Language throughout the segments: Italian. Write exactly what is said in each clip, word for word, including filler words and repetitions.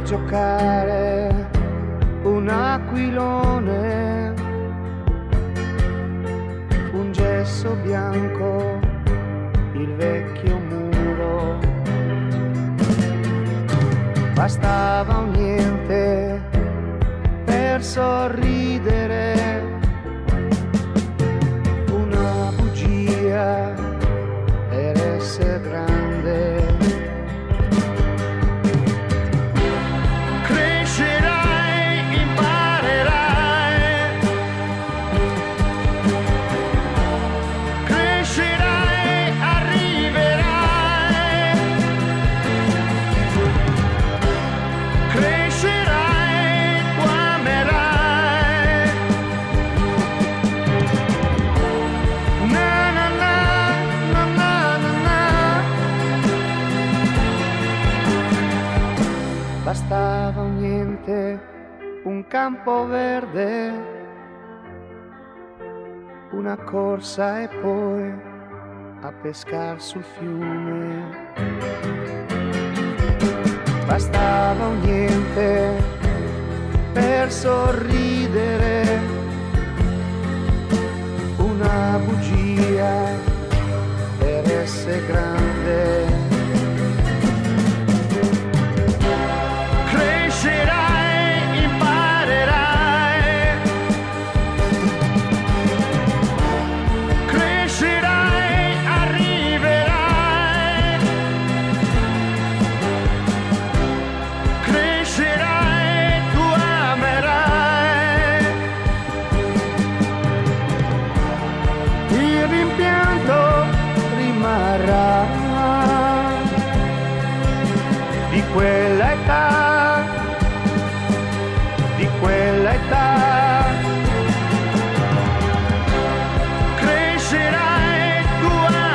giocare un aquilone, un gesso bianco, il vecchio muro. Bastava un niente per sorridere, una bugia per essere grande. Crescerai, imparerai, crescerai, arriverai, crescerai, tu amerai. Na na na, na na na na. Bastava un niente, un campo verde, una corsa e poi a pescar sul fiume. Bastava un niente per sorridere, una bugia per essere grande. Crescerai, imparerai, crescerai, arriverai, crescerai, tu amerai. Il rimpianto rimarrà di quella età, di quella età. Crescerai, tu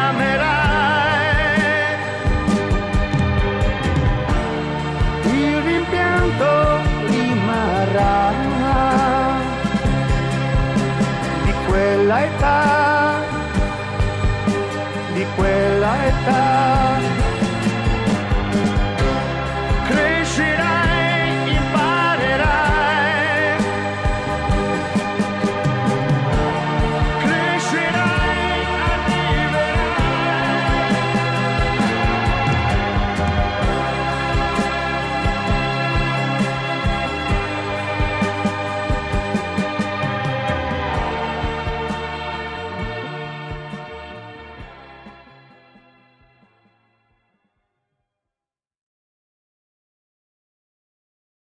amerai. Il rimpianto rimarrà di quella età, di quella età.